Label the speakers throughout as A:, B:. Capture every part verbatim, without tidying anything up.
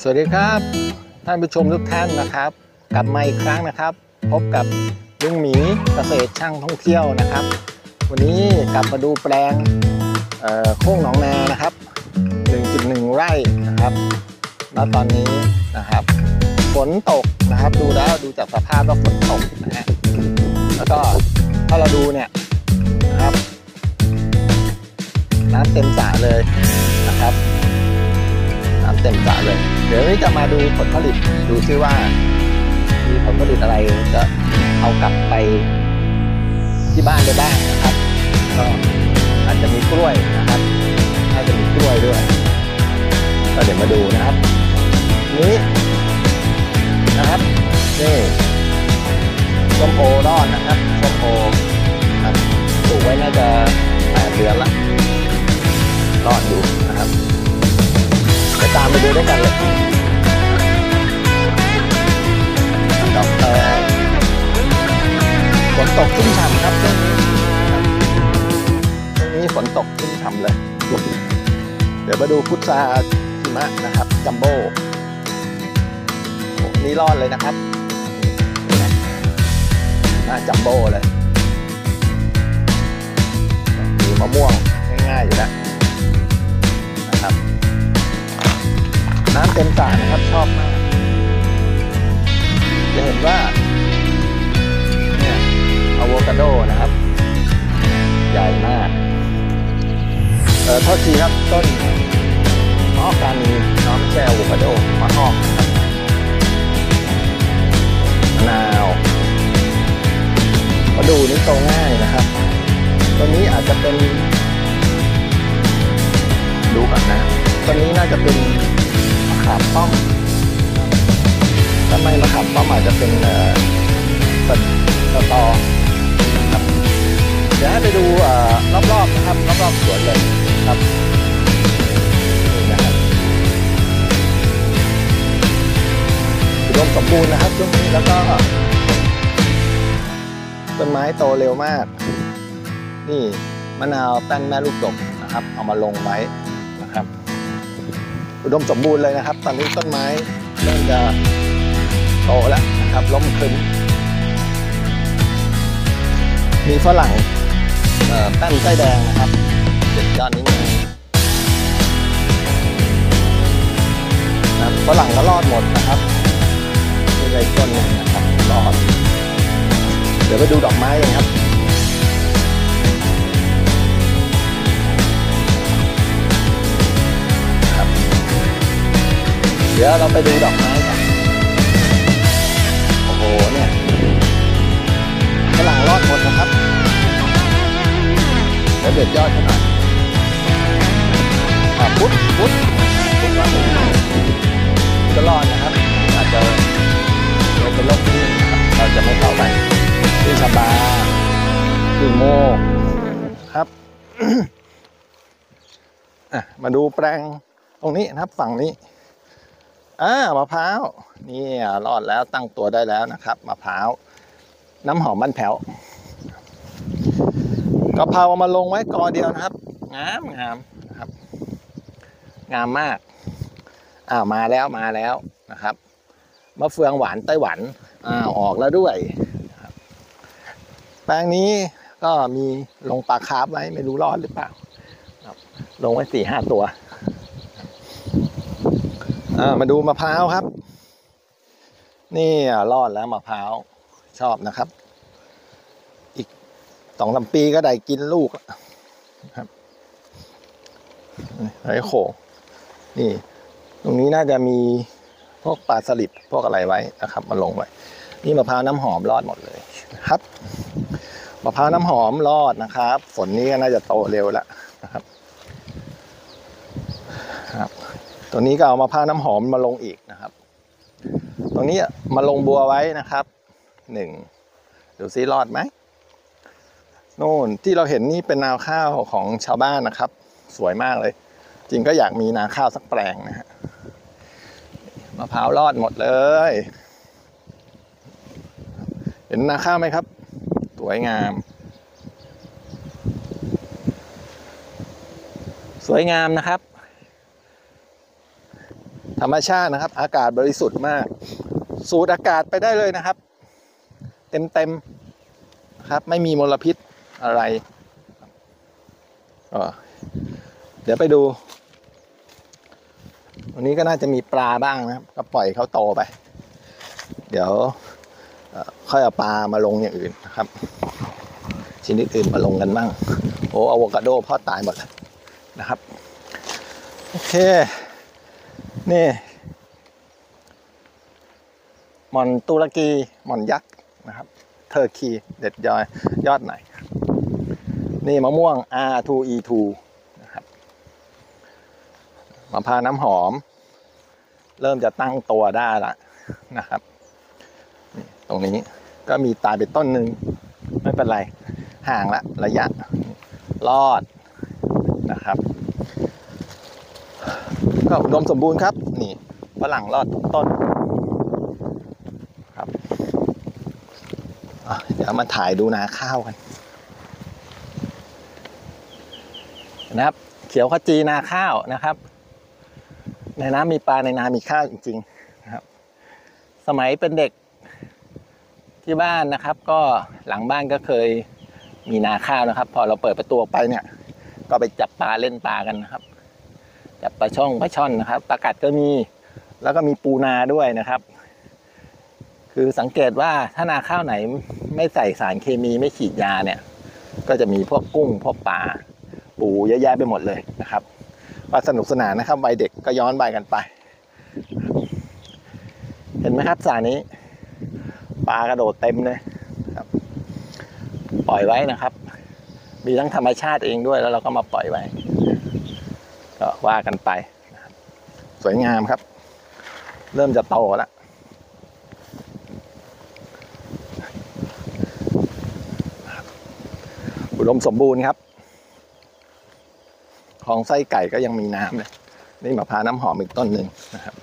A: สวัสดีครับท่านผู้ชมทุกท่านนะครับกลับมาอีกครั้งนะครับพบกับลุงหมีเกษตรช่างท่องเที่ยวนะครับวันนี้กลับมาดูแปลงโค้งหนองนานะครับ หนึ่งจุดหนึ่ง ไร่นะครับณตอนนี้นะครับฝนตกนะครับดูแล้วดูจากสภาพแล้วฝนตกนะฮะแล้วก็ถ้าเราดูเนี่ยนะครับน้ำเต็มสระเลยนะครับน้ำเต็มสระเลยเดี๋ยวนี้จะมาดูผลผลิตดูซิว่ามีผลผลิตอะไรจะเอากลับไปที่บ้านได้บ้างนะครับก็อาจจะมีกล้วยนะครับอาจจะมีกล้วยด้วยก็เดี๋ยวมาดูนะครับนี้นะครับนี่ส้มโอรอดนะครับส้มโอปลูกไว้น่าจะแปดเดือนละรอดอยู่นะครับไปตามไปดูด้วยกันเลยดอกเตยฝนตกชุ่มฉ่ำครับช่วงนี้ช่วงนี้ฝนตกชุ่มฉ่ำเลยเดี๋ยวมาดูพุทราหิมะนะครับจัมโบ้นี่รอดเลยนะครับน่าจัมโบ้เลยมีมะม่วงง่ายๆอยู่แล้วนะครับน้ำเต็มสระนะครับชอบมากจะเห็นว่าเนี่ยอะโวคาโดนะครับใหญ่มากเออโทษทีครับต้นมะฮอกกานีน้องไม่ใช่อะโวคาโดมะฮอกนะครับมะนาวมาดูนี่โตง่ายนะครับตัวนี้อาจจะเป็นดูก่อนนะตัวนี้น่าจะเป็นมะขามป้อมถ้าไม่มะขามป้อมอาจจะเป็นเอ่อสตอครับเดี๋ยวให้ไปดูรอบๆนะครับรอบๆสวนเลยครับนี่นะครับอุดมสมบูรณ์นะครับช่วงนี้แล้วก็ต้นไม้โตเร็วมากนี่มะนาวแป้นแม่ลูกดกนะครับเอามาลงไว้นะครับอุดมสมบูรณ์เลยนะครับตอนนี้ต้นไม้เริ่มจะโตแล้วนะครับล้มขึ้นมีฝรั่งแป้นไส้แดงนะครับเด็ดยอดนี้นะฝรั่งก็รอดหมดนะครับมีอะไรต้นนึงนะครับรอดเดี๋ยวไปดูดอกไม้กันครับเดี๋ยวเราไปดูดอกไม้กันโอ้โหเนี่ยฝรั่งรอดหมดนะครับเดี๋ยวเด็ดยอดขึ้นหน่อยอ่าพุทธพุทธพุทธรอดจะรอดนะครับอาจจะเราเป็นโรคที่นะครับเราจะไม่เข้าไปที่ชบาที่โมครับ อ่ะมาดูแปลงตรงนี้นะครับฝั่งนี้อ่ามะพร้าวนี่รอดแล้วตั้งตัวได้แล้วนะครับมะพร้าวน้ำหอมมันแผ่วกะเพราเอามาลงไว้กอเดียวนะครับงามงามนะครับงามมากอ้าวมาแล้วมาแล้วนะครับมะเฟืองหวานไต้หวันอ้าวออกแล้วด้วยแปลงนี้ก็มีลงปลาคาร์ฟไว้ไม่รู้รอดหรือเปล่าลงไว้สี่ห้าตัวมาดูมะพร้าวครับนี่รอดแล้วมะพร้าวชอบนะครับอีกสองสามปีก็ได้กินลูกครับไอ้โขนี่ตรงนี้น่าจะมีพวกปลาสลิดพวกอะไรไว้นะครับมาลงไว้นี่มะพร้าวน้ำหอมรอดหมดเลยครับมะพร้าวน้ำหอมรอดนะครับฝนนี้ก็น่าจะโตเร็วแล้วนะครับครับตัวนี้ก็เอามะพร้าวน้ำหอมมาลงอีกนะครับตรงนี้มาลงบัวไว้นะครับหนึ่งดูซิรอดไหมโน่นที่เราเห็นนี่เป็นนาข้าวของชาวบ้านนะครับสวยมากเลยจริงก็อยากมีนาข้าวสักแปลงนะฮะมะพร้าวรอดหมดเลยเห็นนาข้าวไหมครับสวยงามสวยงามนะครับธรรมชาตินะครับอากาศบริสุทธิ์มากสูดอากาศไปได้เลยนะครับเต็มๆนะครับไม่มีมลพิษอะไรเดี๋ยวไปดูวันนี้ก็น่าจะมีปลาบ้างนะครับก็ปล่อยเขาโตไปเดี๋ยวค่อยเอาปลามาลงอย่างอื่นนะครับชนิดอื่นมาลงกันบ้างโอ้อะโวคาโดพ่อตายหมดแล้วนะครับโอเคนี่หม่อนตุรกีหม่อนยักษ์นะครับเทอร์คีเด็ดยอยยอดไหนนี่มะม่วง อาร์ ทู อี ทู นะครับมะพร้าวน้ำหอมเริ่มจะตั้งตัวได้ละนะครับตรงนี้ก็มีตายไปต้นหนึ่งไม่เป็นไรห่างละระยะรอดนะครับก็อุดมสมบูรณ์ครับนี่ฝรั่งรอดทุกต้นครับเดี๋ยวมาถ่ายดูนาข้าวกันนะครับเขียวขจีนาข้าวนะครับในน้ำมีปลาในนามีข้าวจริงๆนะครับสมัยเป็นเด็กที่บ้านนะครับก็หลังบ้านก็เคยมีนาข้าวนะครับพอเราเปิดประตูออกไปเนี่ยก็ไปจับปลาเล่นปลากันนะครับจับปลาช่องปลาช่อนนะครับปลากัดก็มีแล้วก็มีปูนาด้วยนะครับคือสังเกตว่าถ้านาข้าวไหนไม่ใส่สารเคมีไม่ฉีดยาเนี่ยก็จะมีพวกกุ้งพวกปลาปูเยอะแยะไปหมดเลยนะครับว่าสนุกสนานนะครับวัยเด็กก็ย้อนไปกันไปเห็นไหมครับสระนี้ปลากระโดดเต็มเลยครับปล่อยไว้นะครับมีทั้งธรรมชาติเองด้วยแล้วเราก็มาปล่อยไว้ก็ว่ากันไปสวยงามครับเริ่มจะโตแล้วอุดมสมบูรณ์ครับของไส้ไก่ก็ยังมีน้ำเลยนี่มะพร้าวน้ำหอมอีกต้นหนึ่งนะครับ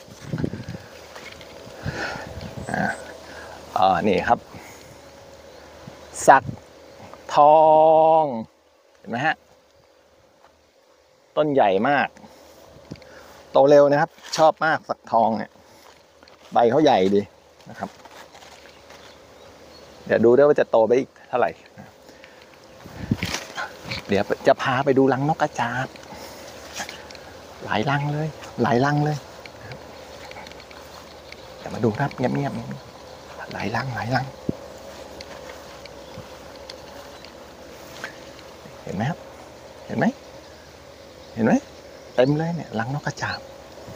A: อ่าอ๋อนี่ครับสักทองเห็นไหมฮะต้นใหญ่มากโตเร็วนะครับชอบมากสักทองเนี่ยใบเขาใหญ่ดีนะครับเดี๋ยวดูด้วยว่าจะโตไปอีกเท่าไหร่เดี๋ยวจะพาไปดูรังนกกระจาบหลายรังเลยหลายรังเลยเดี๋ยวมาดูครับเงียบๆหลายรังหลายรังเห็นไหมครับเห็นไหมเห็นไหมเต็มเลยเนี่ยรังนกกระจาบ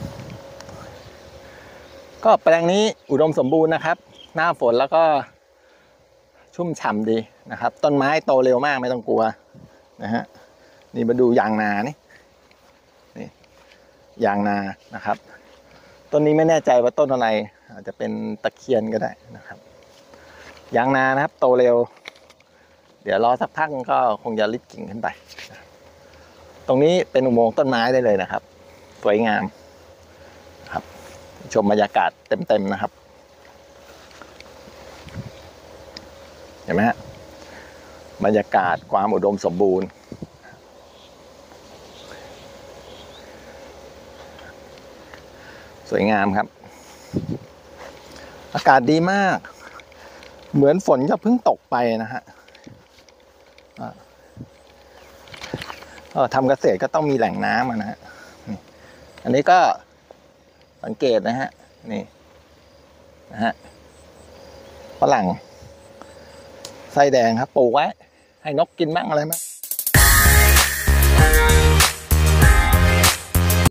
A: ก็แปลงนี้อุดมสมบูรณ์นะครับหน้าฝนแล้วก็ชุ่มฉ่ำดีนะครับต้นไม้โตเร็วมากไม่ต้องกลัวนะฮะนี่มาดูยางนานี่นี่ยางนานะครับต้นนี้ไม่แน่ใจว่าต้นอะไรอาจจะเป็นตะเคียนก็ได้นะครับยางนานะครับโตเร็วเดี๋ยวรอสักพักก็คงจะริดกิ่งขึ้นไปตรงนี้เป็นอุโมงค์ต้นไม้ได้เลยนะครับสวยงามครับชมบรรยากาศเต็มๆนะครับเห็นไหมฮะบรรยากาศความอุดมสมบูรณ์สวยงามครับอากาศดีมากเหมือนฝนจะเพิ่งตกไปนะฮะทำเกษตรก็ต้องมีแหล่งน้ำนะฮะอันนี้ก็สังเกตนะฮะนี่นะฮะฝรั่งไส้แดงครับปลูกไว้ให้นกกินบ้างอะไรบ้าง